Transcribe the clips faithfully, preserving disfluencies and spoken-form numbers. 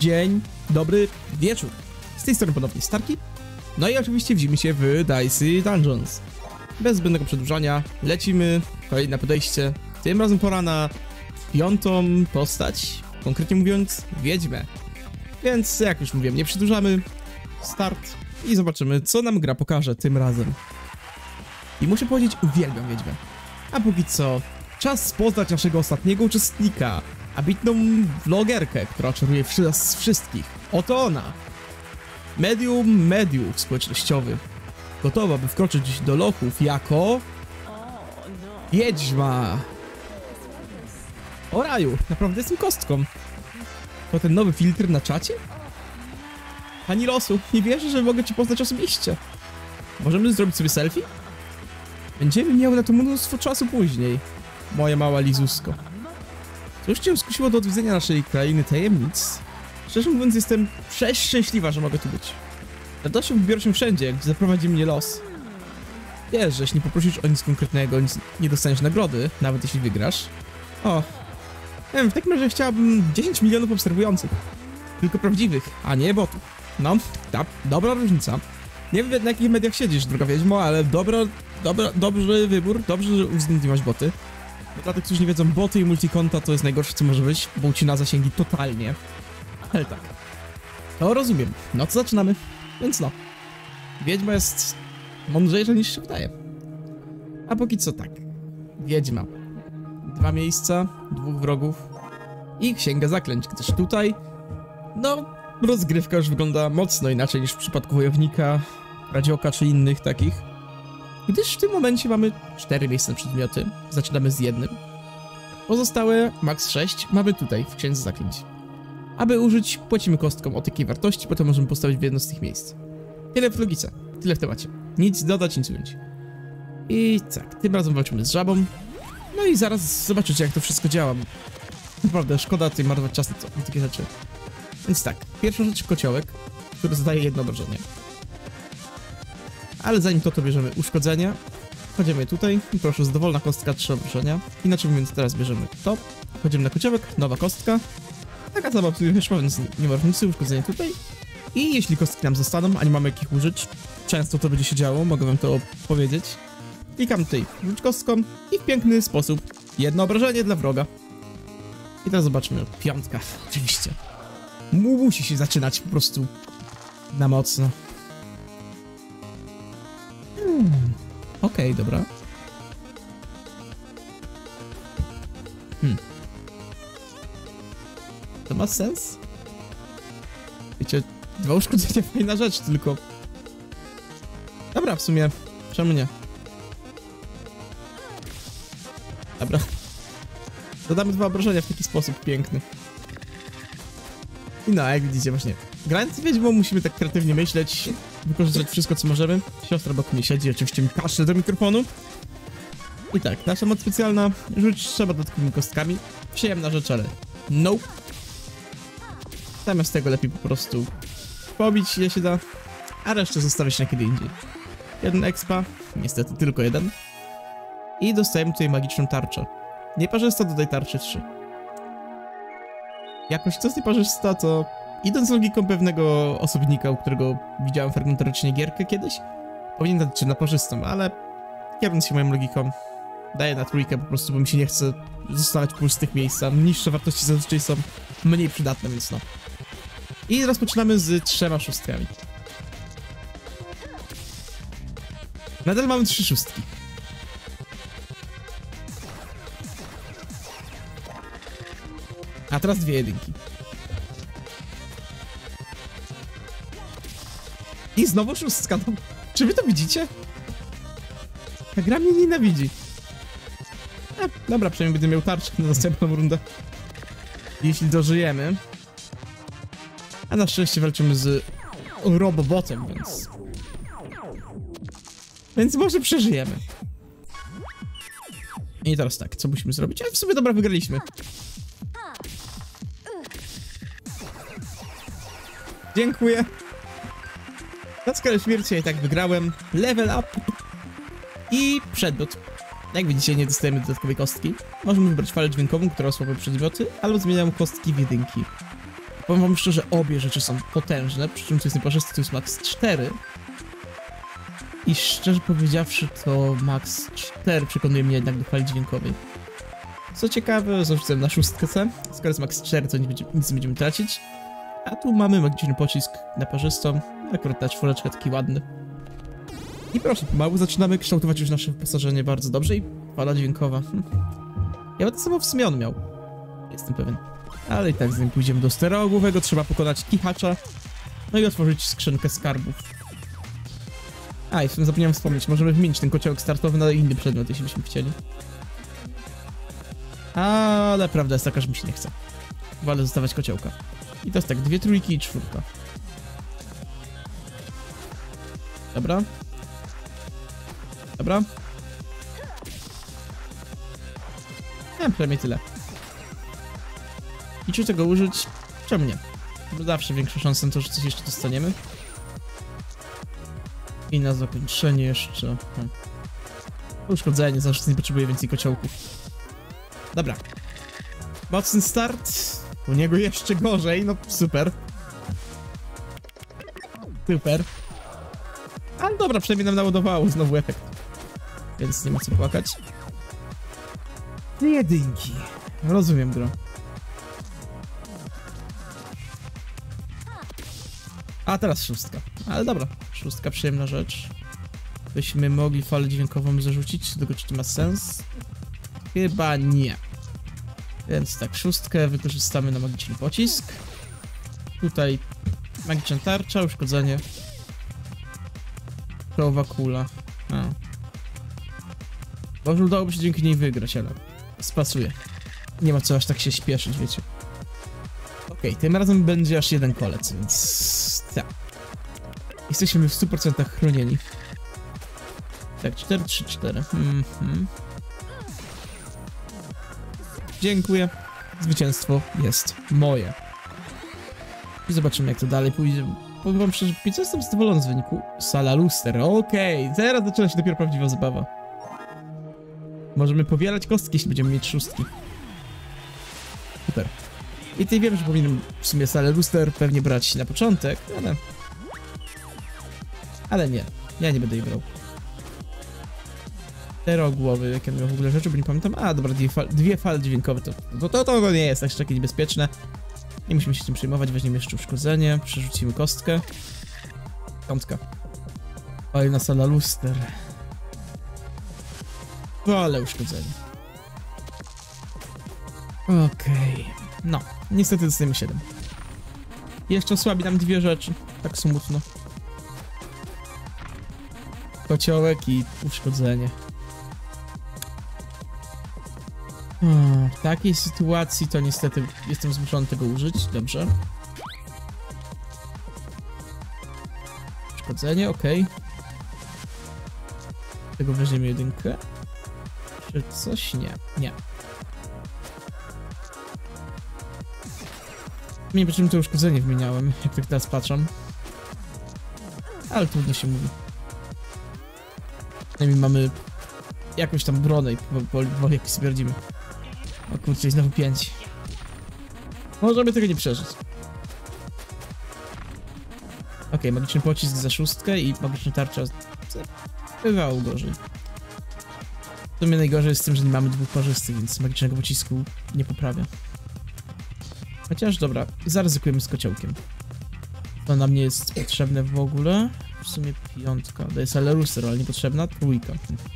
dzień, dobry wieczór. Z tej strony ponownie Starki. No i oczywiście widzimy się w Dicey Dungeons. Bez zbędnego przedłużania lecimy, kolejne podejście. Tym razem pora na piątą postać, konkretnie mówiąc wiedźmę. Więc jak już mówiłem, nie przedłużamy, start i zobaczymy, co nam gra pokaże tym razem. I muszę powiedzieć, uwielbiam wiedźmę. A póki co, czas poznać naszego ostatniego uczestnika, ambitną vlogerkę, która czaruje nas wszystkich. Oto ona, medium mediów społecznościowy, gotowa by wkroczyć do lochów jako wiedźma. O raju, naprawdę jestem kostką. To ten nowy filtr na czacie? Pani losu, nie wierzę, że mogę cię poznać osobiście. Możemy zrobić sobie selfie? Będziemy miały na to mnóstwo czasu później, moja mała Lizusko. Cóż cię skusiło do odwiedzenia naszej krainy tajemnic? Szczerze mówiąc, jestem przeszczęśliwa, że mogę tu być. Radością wybiorę się wszędzie, gdzie zaprowadzi mnie los. Wiesz, że jeśli nie poprosisz o nic konkretnego, nic nie dostaniesz nagrody, nawet jeśli wygrasz. O, wiem, w takim razie chciałabym dziesięć milionów obserwujących. Tylko prawdziwych, a nie botów. No, tak, dobra różnica. Nie wiem, na jakich mediach siedzisz, droga wiedźmo, ale dobra, dobra, dobry wybór, dobrze, że uwzględniłaś boty. Bo dla tych, którzy nie wiedzą, boty i multikonta to jest najgorsze, co może być, bo ucina zasięgi totalnie. Ale tak. To rozumiem. No to zaczynamy. Więc no. Wiedźma jest mądrzejsza niż się wydaje. A póki co tak. Wiedźma. Dwa miejsca, dwóch wrogów i księga zaklęć, gdyż tutaj, no, rozgrywka już wygląda mocno inaczej niż w przypadku wojownika, radzioka czy innych takich. Gdyż w tym momencie mamy cztery miejsca przedmioty, zaczynamy z jednym. Pozostałe, max sześć, mamy tutaj, w księdze zaklęć. Aby użyć, płacimy kostką o takiej wartości, potem możemy postawić w jedno z tych miejsc. Tyle w logice, tyle w temacie. Nic dodać, nic ująć. I tak, tym razem walczymy z żabą. No i zaraz zobaczycie, jak to wszystko działa. Naprawdę, szkoda tutaj marnować czas na, to, na takie rzeczy. Więc tak, pierwsza rzecz kociołek, który zadaje jedno obrażenie. Ale zanim to, to bierzemy uszkodzenia. Chodzimy tutaj i proszę, dowolna kostka, trzy obrażenia. Inaczej mówiąc, teraz bierzemy to. Chodzimy na kociołek, nowa kostka. Taka sama, więc nie ma różnicy, uszkodzenie tutaj. I jeśli kostki nam zostaną, a nie mamy jakich użyć, często to będzie się działo, mogę wam to powiedzieć. Klikam tutaj, rzuć kostką i w piękny sposób jedno obrażenie dla wroga. I teraz zobaczmy, piątka, oczywiście. Musi się zaczynać po prostu na mocno. Hmm. Okej, okay, dobra. Hmm. To ma sens? Wiecie, dwa uszkodzenia, fajna rzecz, tylko... Dobra, w sumie, czemu nie? Dobra. Dodamy dwa obrażenia w taki sposób piękny. I no, jak widzicie właśnie, grając wiedźmą musimy tak kreatywnie myśleć, wykorzystać wszystko, co możemy. Siostra obok mnie siedzi, oczywiście mi kaszle do mikrofonu. I tak, nasza moc specjalna, rzuć trzeba dodatkowymi kostkami. Przyjemna rzecz, ale nope. Zamiast tego lepiej po prostu pobić, ile się da, a resztę zostawić na kiedy indziej. Jeden expa, niestety tylko jeden. I dostajemy tutaj magiczną tarczę. Nieparzysta do tej tarczy trzy. Jakoś co z nieparzysta, to idąc logiką pewnego osobnika, u którego widziałem fragmentarycznie gierkę kiedyś, powinien dać czy na parzystą, ale kierując się moją logiką, daję na trójkę po prostu, bo mi się nie chce zostawać po pustych miejscach. Niższe wartości zazwyczaj są mniej przydatne, więc no. I rozpoczynamy z trzema szóstkami. Nadal mamy trzy szóstki. A teraz dwie jedynki. I znowu szóstka. No, czy wy to widzicie? Ta gra mnie nienawidzi. E, dobra, przynajmniej będę miał tarczę na następną rundę. Jeśli dożyjemy. A na szczęście walczymy z robobotem, więc... Więc może przeżyjemy. I teraz tak, co musimy zrobić? A w sumie dobra, wygraliśmy. Dziękuję. Na skalę śmierci ja i tak wygrałem. Level up. I przedmiot. Jak widzicie, nie dostajemy dodatkowej kostki. Możemy wybrać falę dźwiękową, która osłabia przedmioty, albo zmieniam kostki w jedynki. Powiem wam szczerze, obie rzeczy są potężne, przy czym to jest nieparzyste, to jest max cztery. I szczerze powiedziawszy, to max cztery przekonuje mnie jednak do fali dźwiękowej. Co ciekawe, zarzucam na szóstkę C. Skoro jest max cztery, to nie będzie, nic nie będziemy tracić. A tu mamy magiczny pocisk na parzystą. Akurat ta czwóreczka taki ładny. I proszę, pomału zaczynamy kształtować już nasze wyposażenie bardzo dobrze i fala dźwiękowa. Hm. Ja to samo w sumie on miał. Jestem pewien. Ale i tak zanim pójdziemy do stereogłowego, trzeba pokonać kichacza. No i otworzyć skrzynkę skarbów. A, i w sumie zapomniałem wspomnieć, możemy wymienić ten kociołek startowy na inny przedmiot, jeśli byśmy chcieli. Ale prawda jest taka, że mi się nie chce. Wolę zostawiać kociołka. I to jest tak, dwie trójki i czwórka. Dobra. Dobra. Ja, przynajmniej tyle. I czy tego użyć? Czemu nie? Bo zawsze większa szansa na to, że coś jeszcze dostaniemy. I na zakończenie jeszcze... Hmm. Uszkodzenie, zawsze nie potrzebuję więcej kociołków. Dobra. Mocny start. U niego jeszcze gorzej, no super. Super. Ale dobra, przynajmniej nam naładowało znowu efekt. Więc nie ma co płakać. Jedynki. Rozumiem, gro. A teraz szóstka. Ale dobra, szóstka przyjemna rzecz. Byśmy mogli falę dźwiękową zarzucić, tylko czy to ma sens? Chyba nie. Więc tak, szóstkę wykorzystamy na magiczny pocisk. Tutaj magiczna tarcza, uszkodzenie. Krowa kula. A. Może udałoby się dzięki niej wygrać, ale spasuje. Nie ma co aż tak się śpieszyć, wiecie. Okej, okay, tym razem będzie aż jeden kolec, więc... tak. Jesteśmy w stu procentach chronieni. Tak, cztery, trzy, cztery. Mm-hmm. Dziękuję. Zwycięstwo jest moje. I zobaczymy, jak to dalej pójdzie. Powiem wam szczerze, co jestem zadowolony z wyniku. Sala luster, okej. Okay. Teraz zaczyna się dopiero prawdziwa zabawa. Możemy powielać kostki, jeśli będziemy mieć szóstki. Super. I tutaj wiem, że powinienem w sumie salę luster pewnie brać na początek, ale... Ale nie. Ja nie będę jej brał. Czterogłowy, jakie miał w ogóle rzeczy, bo nie pamiętam. A, dobra, dwie, fal, dwie fale dźwiękowe, to to, to to nie jest aż takie niebezpieczne. Nie musimy się tym przejmować, weźmiemy jeszcze uszkodzenie, przerzucimy kostkę. Piątka. Kolejna sala luster. Ale uszkodzenie. Okej. Okay. No, niestety dostajemy siedem. Jeszcze osłabi nam dwie rzeczy. Tak smutno. Kociołek i uszkodzenie. Hmm, w takiej sytuacji to niestety jestem zmuszony tego użyć. Dobrze. Uszkodzenie, okej. Okay. Tego weźmiemy jedynkę. Czy coś? Nie. Nie. Nie wiem, czym to uszkodzenie wymieniałem, jak tak teraz patrzę. Ale trudno się mówi. Przynajmniej mamy jakąś tam bronę i powoli jakoś stwierdzimy. O kurczę, znowu pięć. Możemy tego nie przeżyć. Okej, okay, magiczny pocisk za szóstkę i magiczna tarcza bywało gorzej. W sumie najgorzej jest z tym, że nie mamy dwóch parzystych, więc magicznego pocisku nie poprawia. Chociaż dobra, zaryzykujemy z kociołkiem. To nam nie jest potrzebne w ogóle. W sumie piątka. To jest ale luster, ale niepotrzebna. Trójka.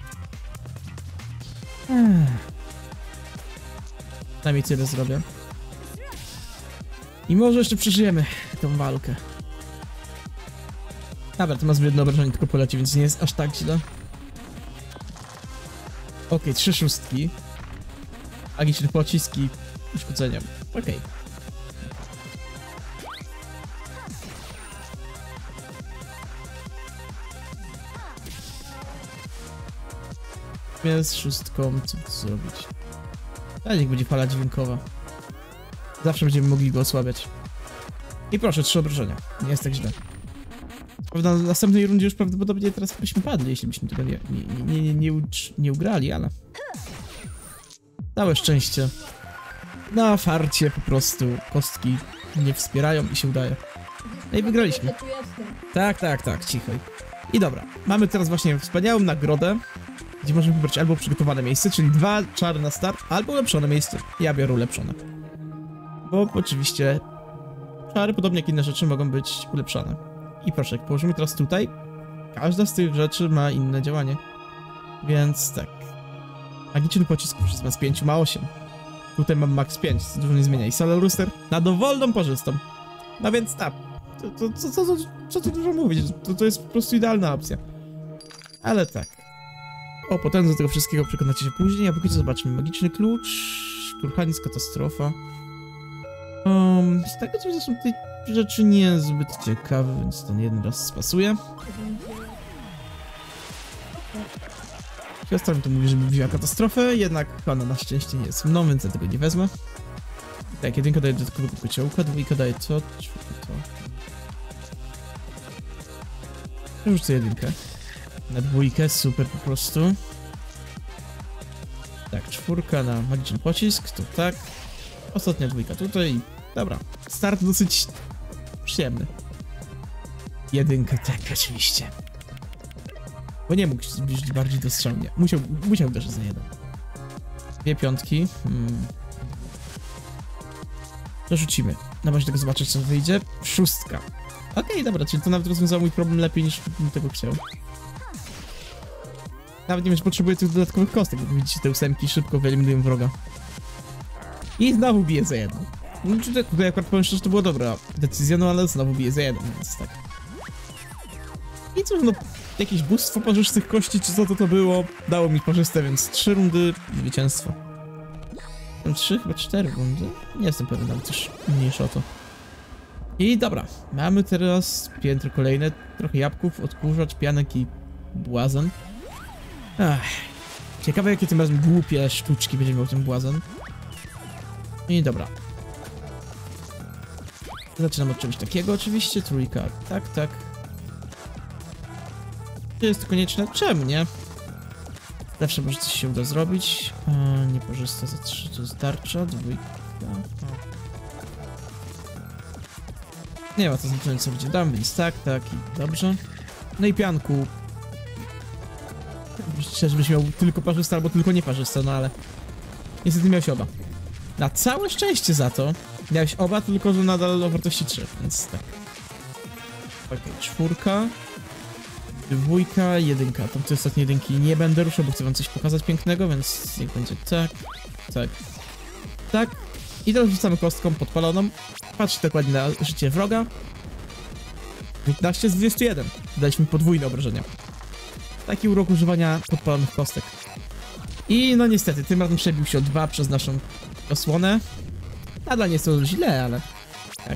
Przynajmniej tyle zrobię. I może jeszcze przeżyjemy tą walkę. Dobra, to ma zbyt jedno obrażenie, tylko poleci, więc nie jest aż tak źle. Okej, okay, trzy szóstki. Magiczne pociski. Uszkodzenia. Okej. Okay. Z szóstką, co tu zrobić? A niech będzie fala dźwiękowa. Zawsze będziemy mogli go osłabiać. I proszę, trzy obrażenia. Nie jest tak źle. Prawda, na następnej rundzie już prawdopodobnie teraz byśmy padli, jeśli byśmy tego nie, nie, nie, nie, nie, nie ugrali, ale... Całe szczęście. Na farcie po prostu kostki mnie wspierają i się udaje. No i wygraliśmy. Tak, tak, tak, cicho. I dobra, mamy teraz właśnie wspaniałą nagrodę, gdzie możemy wybrać albo przygotowane miejsce, czyli dwa czary na start, albo ulepszone miejsce. Ja biorę ulepszone. Bo oczywiście czary, podobnie jak inne rzeczy, mogą być ulepszane. I proszę, jak położymy teraz tutaj, każda z tych rzeczy ma inne działanie. Więc tak. Magiczny pocisk z pięć ma osiem. Tutaj mam max pięć, co dużo nie zmienia. I Solar Rooster na dowolną pożystą. No więc tak. To, to, co, co, co, co tu dużo mówić? To, to jest po prostu idealna opcja. Ale tak. O, potem do tego wszystkiego przekonacie się później, a póki co zobaczmy. Magiczny klucz, Turhanis, katastrofa. Um, z tego co są te rzeczy niezbyt ciekawe, więc ten jeden raz spasuje. Siostra mi to mówi, żeby wzięła katastrofę, jednak ona na szczęście nie jest mną, więc ja tego nie wezmę. Tak, jedynka daje dodatkowego kociołka, dwójka daje co? Czwórka to... Rzucę jedynkę. Na dwójkę, super po prostu. Tak, czwórka na magiczny pocisk, to tak. Ostatnia dwójka tutaj. Dobra, start dosyć przyjemny. Jedynka, tak, oczywiście. Bo nie mógł zbliżyć bardziej do strzału, musiał, musiał uderzyć za jeden. Dwie piątki. Hmm. Dorzucimy. Na bazie tego zobaczyć, co wyjdzie. Szóstka. Okej, okay, dobra, czyli to nawet rozwiązało mój problem lepiej, niż bym tego chciał. Nawet nie wiem, czy potrzebuję tych dodatkowych kostek. Jak widzicie, te ósemki szybko wyeliminują wroga. I znowu bije za jeden. No, tutaj akurat powiem szczerze, że to była dobra decyzja, no ale znowu bije za jeden, więc tak. I cóż, no, jakieś bóstwo parzystych kości, czy co to to było, dało mi parzyste, więc trzy rundy zwycięstwa. Tam trzy, chyba cztery rundy? Nie jestem pewien, ale też mniejsza o to. I dobra, mamy teraz piętro kolejne, trochę jabłków, odkurzacz, pianek i błazen. Ach, ciekawe jakie tym razem głupie sztuczki będzie miał ten błazen. I dobra. Zaczynam od czegoś takiego oczywiście, trójka, tak, tak. Czy jest to konieczne? Czemu nie? Zawsze może coś się uda zrobić. E, nie korzysta za trzy, to jest tarcza, dwójka. O. Nie ma to znaczenia, co będzie dam, więc tak, tak i dobrze. No i pianku. Myślę, żebyś miał tylko parzysta albo tylko nieparzysta, no ale niestety miałeś oba. Na całe szczęście za to miałeś oba, tylko że nadal o wartości trzy, więc tak. Okej, okay, czwórka. Dwójka, jedynka. Tam te ostatnie jedynki nie będę ruszał, bo chcę wam coś pokazać pięknego, więc niech będzie tak, tak, tak. I teraz rzucamy kostką podpaloną. Patrzcie dokładnie na życie wroga. piętnaście z dwudziestu jeden. Daliśmy podwójne obrażenia. Taki urok używania podpalonych kostek. I no niestety, tym razem przebił się o dwa przez naszą osłonę. Nadal nie jest to źle, ale tak.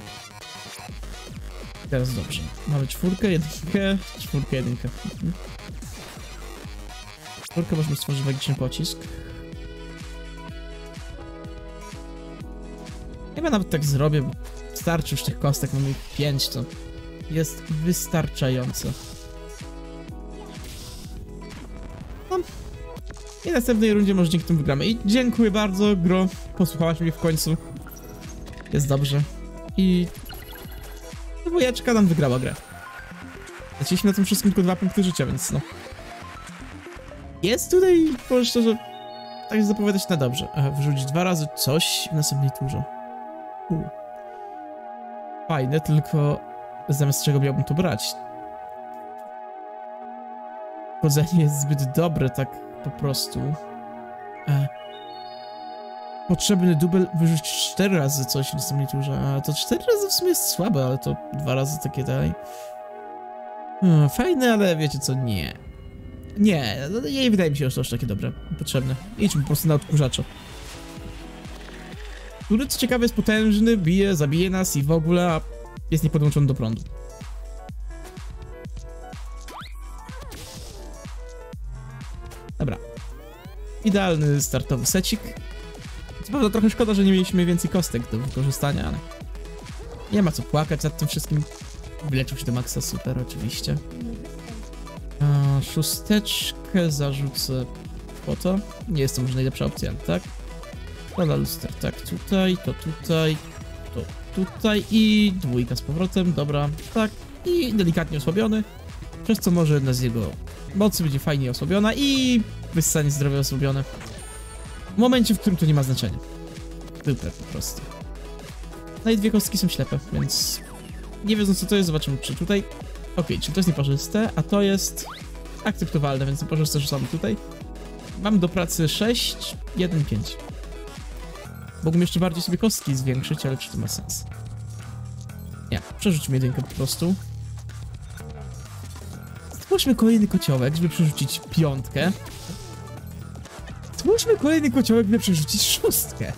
Teraz dobrze. Mamy czwórkę, jedynkę, czwórkę, jedynkę. Mhm. Czwórkę możemy stworzyć magiczny pocisk. Chyba nawet tak zrobię, bo starczy już tych kostek, mamy ich pięć, to jest wystarczające. No. I w następnej rundzie może dzięki temu wygramy. I dziękuję bardzo, gro. Posłuchałaś mnie w końcu. Jest dobrze. I dwójeczka nam wygrała grę. Zaczęliśmy na tym wszystkim tylko dwa punkty życia, więc no. Jest tutaj, powiem szczerze, tak się zapowiadać na dobrze. Aha, wyrzucić dwa razy coś w następnej turze. U. Fajne, tylko zamiast czego miałbym to brać? Chodzenie jest zbyt dobre, tak po prostu. E. Potrzebny dubel wyrzucić cztery razy coś w następnej turze, a to cztery razy w sumie jest słabe, ale to dwa razy takie dalej. Hmm, fajne, ale wiecie co, nie. Nie, nie wydaje mi się, że to aż takie dobre, potrzebne. Idźmy po prostu na odkurzacza. Który co ciekawe jest potężny, bije, zabije nas i w ogóle, a jest niepodłączony do prądu. Dobra. Idealny startowy secik. Co prawda trochę szkoda, że nie mieliśmy więcej kostek do wykorzystania, ale nie ma co płakać nad tym wszystkim. Wyleczył się do maksa, super oczywiście. A, szósteczkę zarzucę po to. Nie jest to może najlepsza opcja, ale tak. Solar Rooster, tak, tutaj, to tutaj, to tutaj i dwójka z powrotem, dobra, tak. I delikatnie osłabiony, przez co może jedna z jego mocy będzie fajnie osłabiona i wyssanie zdrowia osłabione. W momencie, w którym to nie ma znaczenia. Super, po prostu. No i dwie kostki są ślepe, więc nie wiedząc co to jest, zobaczymy czy tutaj... Okej, czy to jest nieparzyste, a to jest akceptowalne, więc nieparzyste rzucamy tutaj. Mam do pracy sześć, jeden, pięć. Mógłbym jeszcze bardziej sobie kostki zwiększyć, ale czy to ma sens? Nie, przerzućmy jedynkę po prostu. Stwórzmy kolejny kociołek, żeby przerzucić piątkę. Stwórzmy kolejny kociołek, żeby przerzucić szóstkę.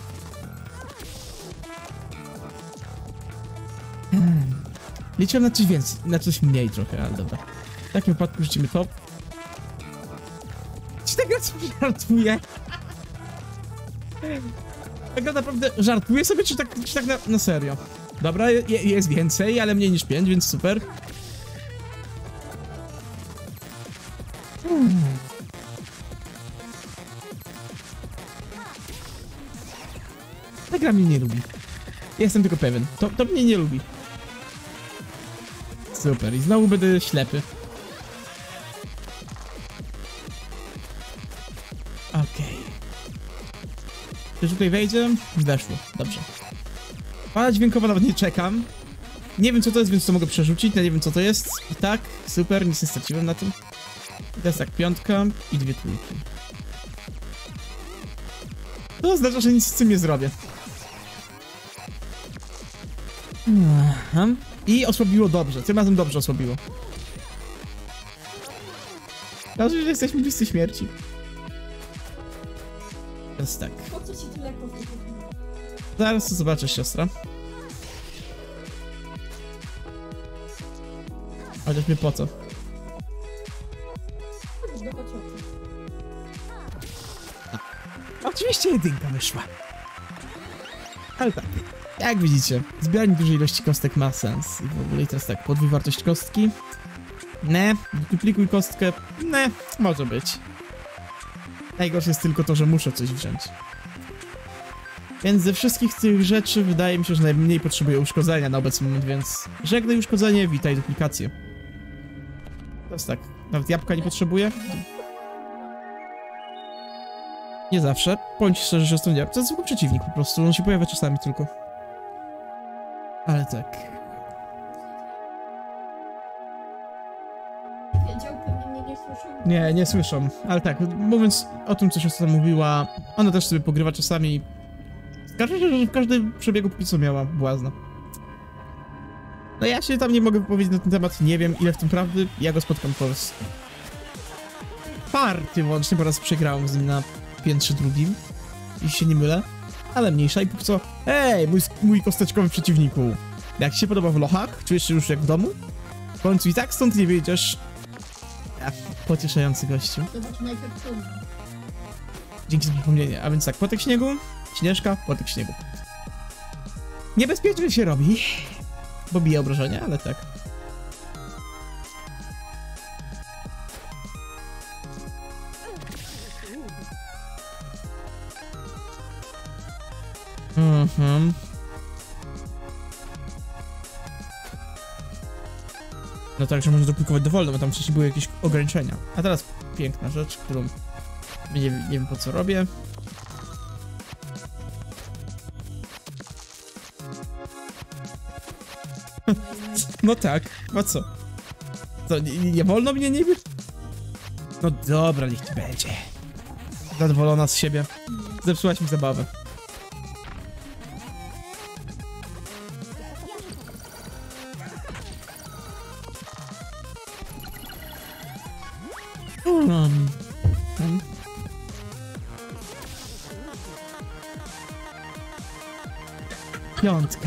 Hmm. Liczyłem na coś więcej, na coś mniej trochę, ale dobra. W takim wypadku rzucimy to. Czy ta gra sobie żartuje? Ta gra naprawdę żartuje sobie, czy tak, czy tak na, na serio? Dobra, je, jest więcej, ale mniej niż pięć, więc super. Hmm. Ta gra mnie nie lubi. Jestem tylko pewien. To, to mnie nie lubi. Super, i znowu będę ślepy. Okej. Okay. Czy tutaj wejdzie? Weszło, dobrze. Fala dźwiękowa nawet nie czekam. Nie wiem co to jest, więc to mogę przerzucić, no nie wiem co to jest. I tak, super, nic nie straciłem na tym. I teraz tak, piątka i dwie trójki. To oznacza, że nic z tym nie zrobię. Aha. I osłabiło dobrze, tym razem dobrze osłabiło. Dobrze, że jesteśmy bliscy śmierci. Teraz tak. Po co ci tyle kostów? Zaraz to zobaczysz, siostra. Chociaż mnie po co? Chodź do kociołka. Oczywiście jedynka wyszła. Ale tak, jak widzicie, zbieranie dużej ilości kostek ma sens. I w ogóle i teraz tak, podwój wartość kostki. Ne, duplikuj kostkę. Ne, może być. Najgorsze jest tylko to, że muszę coś wziąć. Więc ze wszystkich tych rzeczy wydaje mi się, że najmniej potrzebuję uszkodzenia na obecny moment, więc żegnaj uszkodzenie, witaj duplikację. Teraz tak, nawet jabłka nie potrzebuję. Nie zawsze. Bądź szczerze, że to nie. To jest zwykły przeciwnik po prostu, on się pojawia czasami tylko. Ale tak. Wiedział, pewnie mnie nie słyszał. Nie, nie słyszą. Ale tak, mówiąc o tym, co siostra mówiła, ona też sobie pogrywa czasami. Skarży się, że w każdym przebiegu póki co miała błazna. No ja się tam nie mogę wypowiedzieć na ten temat, nie wiem ile w tym prawdy, ja go spotkam po raz party łącznie, po raz przegrałem z nim na piętrze drugim, jeśli się nie mylę, ale mniejsza i póki co, hej, mój, mój kosteczkowy przeciwniku, jak ci się podoba w lochach, czujesz się już jak w domu? W końcu i tak stąd nie wyjdziesz. Ach, pocieszający gościu. Zobacz najpierw to. Dzięki za przypomnienie, a więc tak, płotek śniegu, śnieżka, płotek śniegu. Niebezpiecznie się robi, bo bije obrażenia, ale tak. Mhm. No tak, że można duplikować dowolnie, bo tam wcześniej były jakieś ograniczenia. A teraz piękna rzecz, którą nie, nie wiem po co robię. No tak, a co? To nie, nie wolno mnie niby? No dobra, niech ci będzie. Zadowolona z siebie. Zepsułaś mi zabawę. Um. Um. Piątka.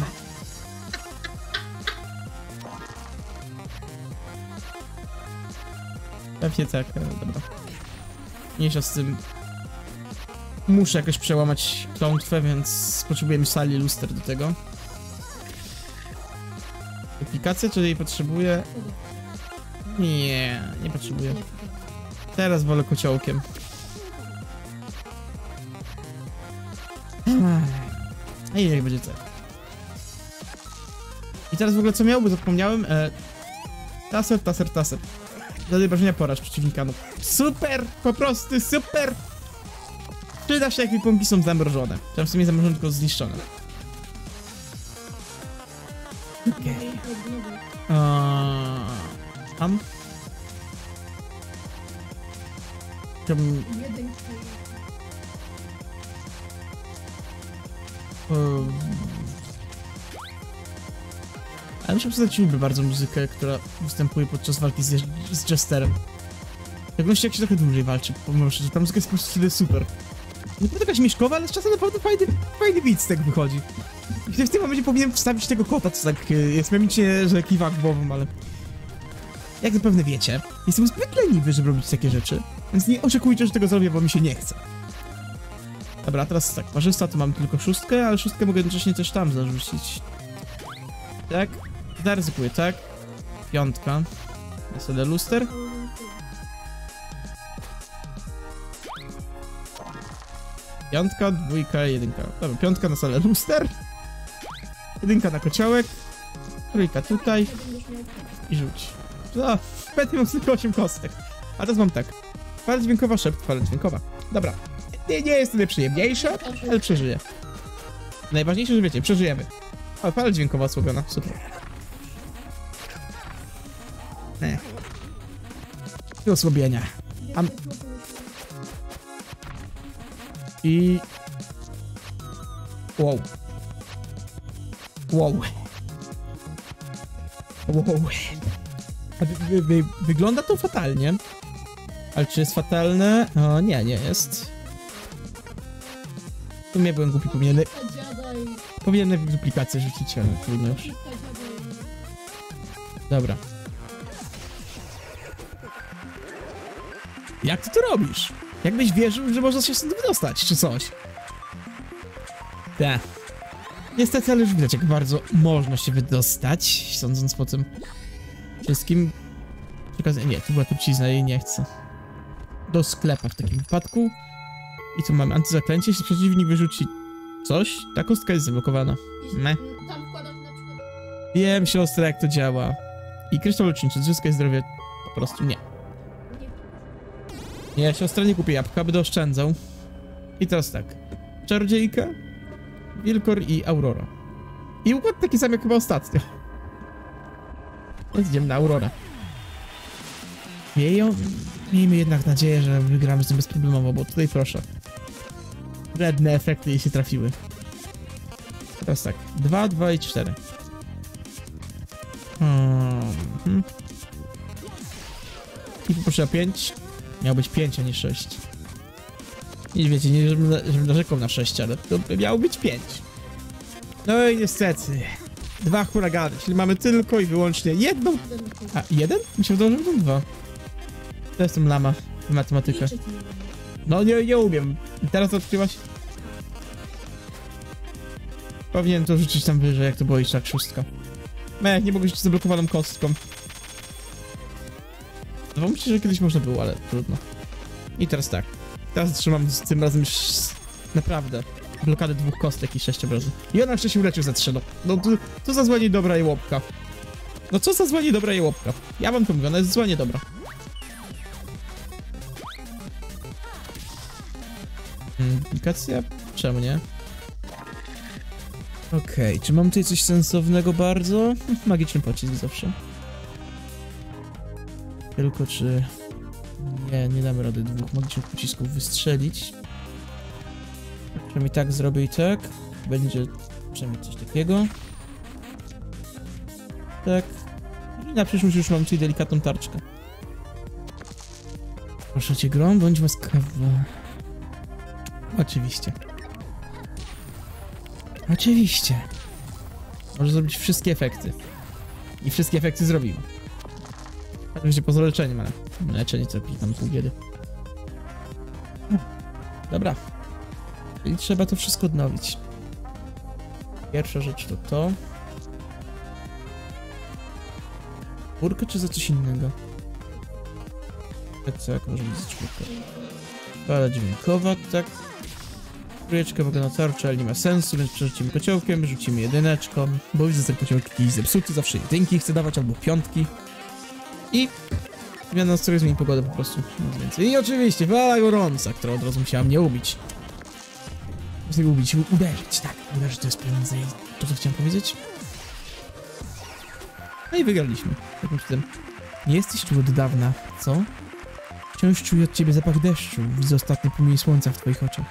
Pewnie tak, ale dobra. Mniejsza z tym. Muszę jakoś przełamać klątwę, więc potrzebujemy sali luster do tego. Aplikacja, czy jej potrzebuję? Nie, nie potrzebuję. Teraz wolę kociołkiem. A i niech będzie tak. I teraz w ogóle co miałby, zapomniałem. E, taser, taser, taser. Zadaje obrażenia poraż przeciwnika. No, super! Po prostu super! Przyda się, jak ekwipunki są zamrożone. Tam w sumie zamrożone, tylko zniszczone. Okej. Okay. Tam? Chciałbym... Um... Ale muszę przyznać, lubię bardzo muzykę, która występuje podczas walki z, z Jesterem. W szczególności jak się trochę dłużej walczy, pomimo że ta muzyka jest po prostu wtedy super. Nie to taka śmieszkowa, ale z czasem naprawdę fajny, fajny beat z tego wychodzi. I w tym momencie powinienem wstawić tego kota, co tak jest memicznie, że kiwa głową, ale... Jak zapewne wiecie, jestem zbyt leniwy, żeby robić takie rzeczy, więc nie oczekujcie, że tego zrobię, bo mi się nie chce. Dobra, teraz tak, parzysta to mam tylko szóstkę, ale szóstkę mogę jednocześnie też tam zarzucić. Tak, zaryzykuję, tak. Piątka. Ja sobie luster. Piątka, dwójka, jedynka. Dobra, piątka na salę luster. Jedynka na kociołek. Trójka tutaj. I rzuć. No, pewnie mam tylko osiem kostek. A teraz mam tak. Fala dźwiękowa, szept, fala dźwiękowa. Dobra. Nie, nie jest to najprzyjemniejsza, ale przeżyję. Najważniejsze, że wiecie, przeżyjemy. O, fala dźwiękowa osłabiona, super. Nie. I osłabienia. Am... I... Wow. Wow. Wow. A wy, wy, wy, wygląda to fatalnie. Ale czy jest fatalne? O, nie, nie jest. W sumie byłem głupi, powinienem... Powinienem duplikację rzucić, ale trudno już. Dobra. Jak ty to robisz? Jakbyś wierzył, że można się stąd wydostać, czy coś? Tak. Niestety, ale już widać, jak bardzo można się wydostać, sądząc po tym wszystkim. Nie, tu była trucizna i nie chcę. Do sklepa w takim wypadku. I tu mamy antyzaklęcie, jeśli przeciwnik wyrzuci coś, ta kostka jest zablokowana. Me. Tam wkładam na przykład... Wiem, siostra, jak to działa. I kryształ leczniczy, zyskaj zdrowie. Po prostu nie. Nie, siostra nie kupi jabłka, będę oszczędzał. I teraz tak. Czarodziejka, Wilkor i Aurora. I układ taki sam jak chyba ostatnio. Więc idziemy na Aurora. Mieją, miejmy jednak nadzieję, że wygramy z tym bezproblemowo, bo tutaj proszę. Wredne efekty jej się trafiły. Teraz tak. Dwa, dwa i cztery. Hmm. I poproszę o pięć. Miał być pięć, a nie sześć. Nie wiecie, nie żebym, żebym narzekał na sześć, ale to miało być pięć. No i niestety. Dwa huragany, czyli mamy tylko i wyłącznie jedną... A, jeden? Myślałem, że będą dwa. To jestem lama w matematykę. No nie, nie umiem. I teraz odkryłaś? Powinien to rzucić tam wyżej, jak to było iść tak szóstka. No jak nie mogę rzucić zablokowaną kostką. No myślę, że kiedyś można było, ale trudno. I teraz tak. Teraz trzymam z tym razem już naprawdę blokadę dwóch kostek i sześć obrazów. I ona jeszcze się uleczył za trzy, no. No to, to za zła niedobra jełopka. No co za zła niedobra jełopka. Ja wam to mówię, ona jest zła niedobra. Implikacja? Czemu nie? Okej, okay, czy mam tutaj coś sensownego bardzo? Magiczny pocisk zawsze. Tylko czy... Nie, nie damy rady dwóch magicznych pocisków wystrzelić. Przynajmniej tak zrobię i tak. Będzie przynajmniej coś takiego. Tak. I na przyszłość już mam tutaj delikatną tarczkę. Proszę cię, grom, bądź łaskawa. Oczywiście. Oczywiście. Może zrobić wszystkie efekty. I wszystkie efekty zrobiłem. Oczywiście poza leczeniem, ale leczenie to tam pół biedy. Dobra. Czyli trzeba to wszystko odnowić. Pierwsza rzecz to to. Czwórkę czy za coś innego? Co, jak może być za czwórkę? Fala dźwiękowa, tak. Trójeczkę mogę na tarczę, ale nie ma sensu, więc przerzucimy kociołkiem, rzucimy jedyneczką, bo widzę, że ten kociołek jakiś zepsuty, zawsze jedynki chcę dawać, albo piątki. I zmiana nastroju zmieni pogodę po prostu, nic więcej. I oczywiście fala gorąca, która od razu musiała mnie ubić. Musiałem ubić, uderzyć, tak, uderzyć to jest prędzej to, co chciałem powiedzieć. No i wygraliśmy, takim cudem. Nie jesteś tu od dawna, co? Wciąż czuję od ciebie zapach deszczu, widzę ostatnie promienie słońca w twoich oczach.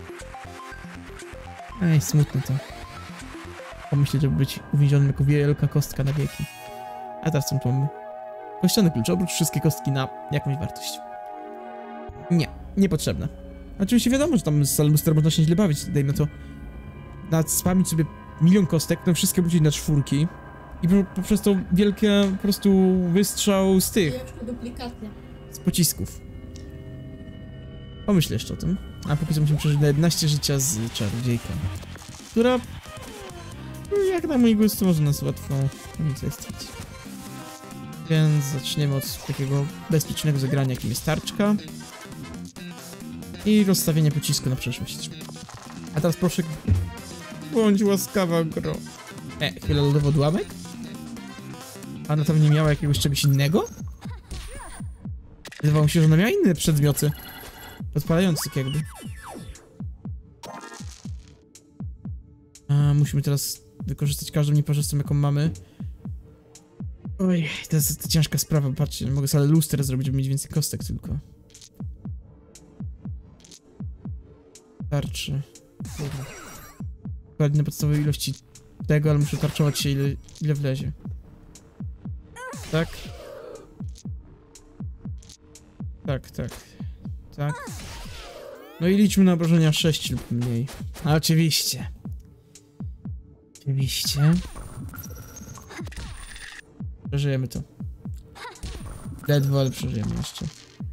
Ej, smutne to. Pomyśleć, żeby być uwięzionym jako wielka kostka na wieki. A teraz co tu mamy? Kościany klucz, oprócz wszystkie kostki na jakąś wartość. Nie, niepotrzebne. Oczywiście wiadomo, że tam z Salmuster można się nieźle bawić, dajmy to. Spamić sobie milion kostek, no wszystkie wrócić na czwórki. I po, poprzez to wielkie po prostu wystrzał z tych. Duplikatnie. Z pocisków. Pomyśl jeszcze o tym. A póki co musimy przeżyć na jedenaście życia z czarodziejką. Która... jak na mój gust może nas łatwo nic zaistnieć. Więc zaczniemy od takiego bezpiecznego zagrania, jakim jest tarczka. I rozstawienie pocisku na przeszłość. A teraz proszę... bądź łaskawa, gro. E, chwilę lodowy odłamek? A ona tam nie miała jakiegoś czegoś innego? Wydawało mi się, że ona miała inne przedmioty. Podpalające jakby. A, musimy teraz wykorzystać każdą nieparzystą, jaką mamy. Oj, to jest to ciężka sprawa, patrzcie, mogę sobie lustrę zrobić, żeby mieć więcej kostek tylko. Tarczy. Dokładnie na podstawowej ilości tego, ale muszę tarczować się ile, ile wlezie. Tak. Tak, tak. Tak. No i liczmy na obrażenia sześć lub mniej. A oczywiście. Oczywiście. Przeżyjemy to. Ledwo, ale przeżyjemy jeszcze.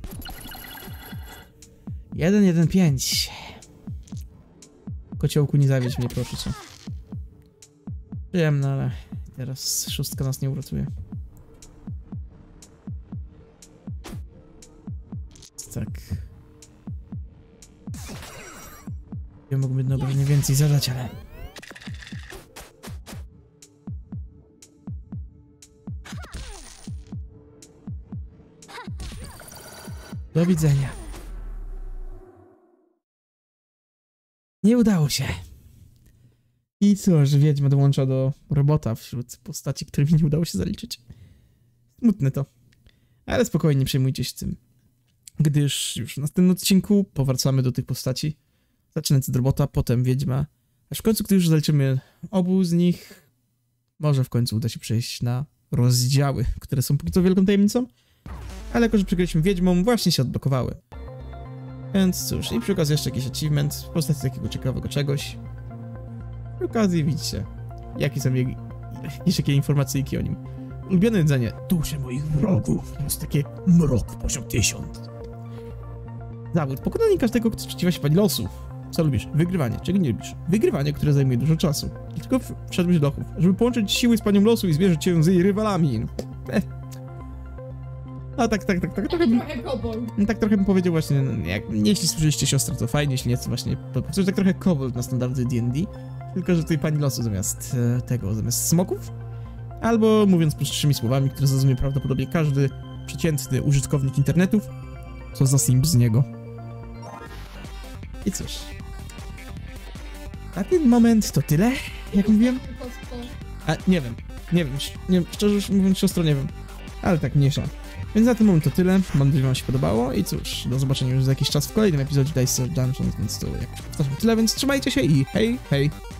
jeden, jeden, pięć. Kociołku, nie zawiedź mnie, proszę cię. Przyjemne, ale teraz szóstka nas nie uratuje. Tak. Ja mógłbym jedno obrażenie więcej zadać, ale... Do widzenia. Nie udało się. I co, że wiedźma dołącza do robota wśród postaci, którymi nie udało się zaliczyć. Smutne to. Ale spokojnie, nie przejmujcie się tym. Gdyż już w następnym odcinku powracamy do tych postaci. Zaczynając od robota, potem wiedźma. Aż w końcu, gdy już zaliczymy obu z nich, może w końcu uda się przejść na rozdziały, które są póki co wielką tajemnicą. Ale jako, że przegraliśmy wiedźmą, właśnie się odblokowały. Więc cóż, i przy okazji jeszcze jakiś achievement w postaci takiego ciekawego czegoś. Przy okazji widzicie, jakie są jej, jakieś takie informacyjki o nim. Ulubione jedzenie. Dusze moich wrogów. To jest takie mrok poziom tysiąc. Zawód. Pokonanie każdego, kto sprzeciwia się pani losu. Co lubisz? Wygrywanie. Czego nie lubisz? Wygrywanie, które zajmuje dużo czasu. Dlatego wszedłeś do lochów, żeby połączyć siły z panią losu i zmierzyć się z jej rywalami. Eh. A tak, tak, tak, tak, trochę bym, tak trochę bym powiedział właśnie, no, jak, jeśli słyszeliście siostrę, to fajnie, jeśli nie, to właśnie, po prostu tak trochę kobold na standardy D and D, tylko że tutaj pani losu zamiast e, tego, zamiast smoków, albo mówiąc prostszymi słowami, które zrozumie prawdopodobnie każdy przeciętny użytkownik internetów, co za simp z niego. I cóż, na ten moment to tyle, jak mówiłem. A, nie wiem, nie wiem, nie, szczerze mówiąc, siostro, nie wiem, ale tak mniejsza. Więc na ten moment to tyle, mam nadzieję, że wam się podobało i cóż, do zobaczenia już za jakiś czas w kolejnym epizodzie Dice Dungeons, więc to jak powtarzam tyle, więc trzymajcie się i hej, hej!